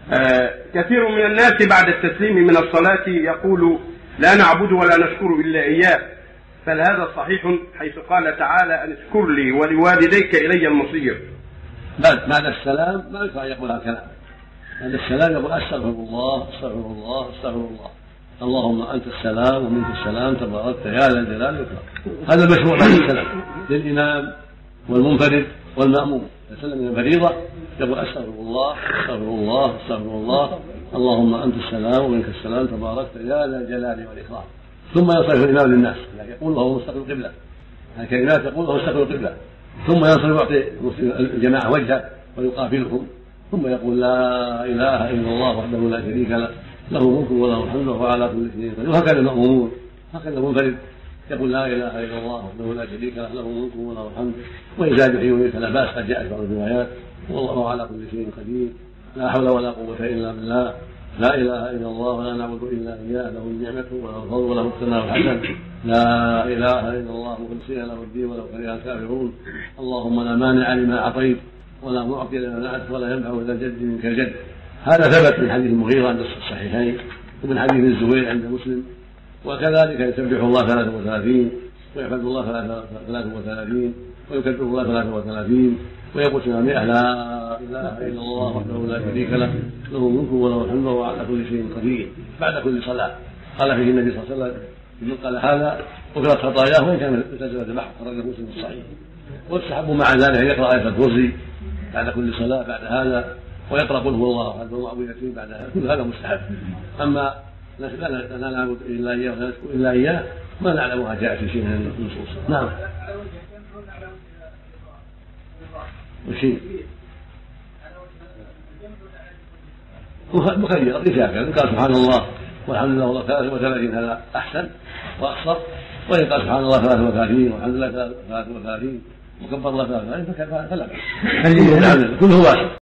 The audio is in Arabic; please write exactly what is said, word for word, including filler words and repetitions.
آه كثير من الناس بعد التسليم من الصلاة يقول لا نعبد ولا نشكر إلا إياه، فهل هذا صحيح حيث قال تعالى أن اشكر لي ولوالديك إلي المصير؟ بعد بعد السلام ما ينفع يقول هكذا. بعد السلام يقول استغفر الله استغفر الله استغفر الله، اللهم انت السلام ومنك السلام تباركت يا ذا الجلال والاكرام. هذا المشروع بعد السلام للامام والمنفرد والماموم. اذا سلم من الفريضه يقول استغفر الله استغفر الله استغفر الله، اللهم انت السلام ومنك السلام تباركت يا ذا الجلال والاكرام. ثم ينصرف الامام للناس يقول له مستقبل القبله، الكلمات يقول له مستقبل القبله، ثم ينصرف يعطي الجماعه وجهه ويقابلهم، ثم يقول لا اله الا الله وحده لا شريك له له ملك وله الحمد وهو على كل شيء قدير. وهكذا المأمومون، هكذا المنفرد يقول لا اله الا الله وحده لا شريك له له ملك وله الحمد واذا دعي وميت لا باس، قد جاءت بعض الروايات والله على كل شيء قدير، لا حول ولا قوه الا بالله، لا اله الا الله ولا نعبد الا اياه، له النعمه وله الفضل وله الثناء الحسن، لا اله الا الله مخلصين له الدين ولو كره الكافرون، اللهم لا مانع لما اعطيت ولا معطي لما منعت ولا ينفع ذا الجد منك الجد. هذا ثبت من حديث المغيرة عند الصحيحين ومن حديث الزبير عند مسلم. وكذلك يسبح الله ثلاثة وثلاثين ويحمد الله ثلاثة وثلاثين ويكبر الله ثلاثة وثلاثين ويقول سبحانه لا اله الا الله وحده لا شريك له له الملك وله الحمد وهو على كل شيء قدير بعد كل صلاه. قال فيه النبي صلى الله عليه وسلم قال هذا غفرت خطاياه وان كان تزوج البحر، خرج مسلم الصحيح. واستحبوا مع ذلك ان يقرا ايه الكرسي بعد كل صلاه بعد هذا، ويقرا قل هو الله احد ومعوذتين بعد هذا، كل هذا مستحب. اما لا نعبد الا اياه ولا نشكر الا اياه ما نعلمها جاءت في شيء من النصوص. نعم. وشيء مخير رجاء ان قال سبحان الله والحمد لله والله ثلاثة وثلاثين هذا احسن واقصر، وان قال سبحان الله ثلاثة وثلاثين والحمد لله ثلاثة وثلاثين وكبر الله ثلاثة وثلاثين فلا بأس. كله واسع.